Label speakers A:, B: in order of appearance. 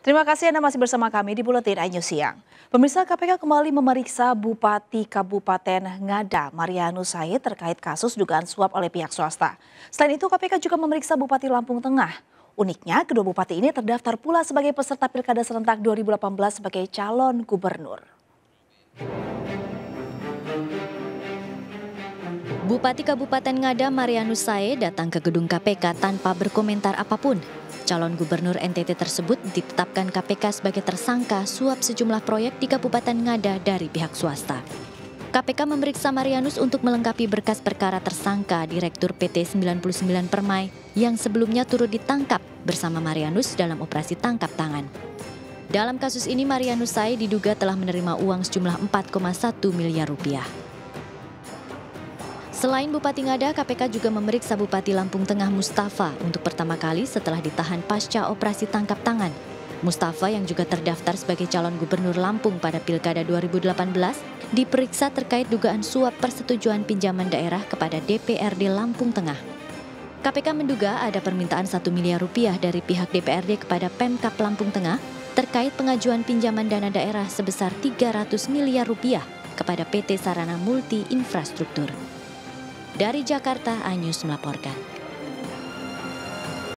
A: Terima kasih Anda masih bersama kami di Buletin iNews Siang. Pemirsa, KPK kembali memeriksa Bupati Kabupaten Ngada, Marianus Said terkait kasus dugaan suap oleh pihak swasta. Selain itu, KPK juga memeriksa Bupati Lampung Tengah. Uniknya, kedua bupati ini terdaftar pula sebagai peserta Pilkada serentak 2018 sebagai calon gubernur.
B: Bupati Kabupaten Ngada Marianus Said datang ke gedung KPK tanpa berkomentar apapun. Calon gubernur NTT tersebut ditetapkan KPK sebagai tersangka suap sejumlah proyek di Kabupaten Ngada dari pihak swasta. KPK memeriksa Marianus untuk melengkapi berkas perkara tersangka Direktur PT 99 Permai yang sebelumnya turut ditangkap bersama Marianus dalam operasi tangkap tangan. Dalam kasus ini Marianus Said diduga telah menerima uang sejumlah 4,1 miliar rupiah. Selain Bupati Ngada, KPK juga memeriksa Bupati Lampung Tengah Mustafa untuk pertama kali setelah ditahan pasca operasi tangkap tangan. Mustafa yang juga terdaftar sebagai calon gubernur Lampung pada Pilkada 2018 diperiksa terkait dugaan suap persetujuan pinjaman daerah kepada DPRD Lampung Tengah. KPK menduga ada permintaan 1 miliar rupiah dari pihak DPRD kepada Pemkab Lampung Tengah terkait pengajuan pinjaman dana daerah sebesar 300 miliar rupiah kepada PT Sarana Multi Infrastruktur. Dari Jakarta, iNews melaporkan.